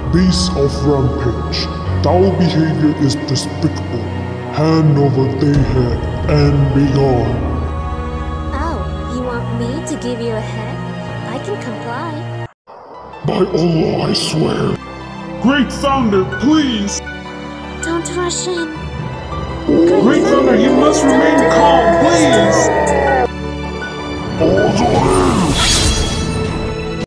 Beasts of Rampage. Foul behavior is despicable. Hand over thy head and be gone. Oh, you want me to give you a head? I can comply. By Allah, I swear. Great Founder, please! Don't rush in. Great Founder, you must remain calm, please!